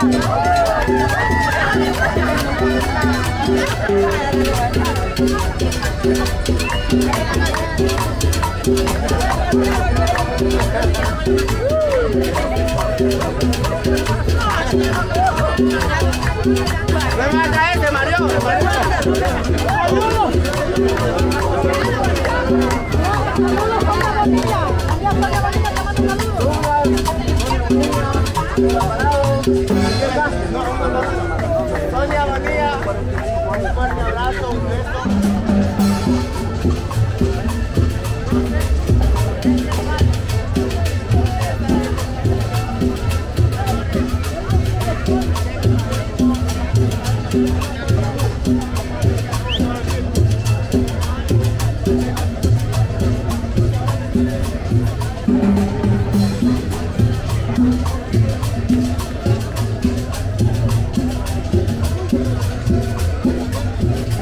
Se mareó, se mareó. Sonia Bonilla, un fuerte abrazo, un beso.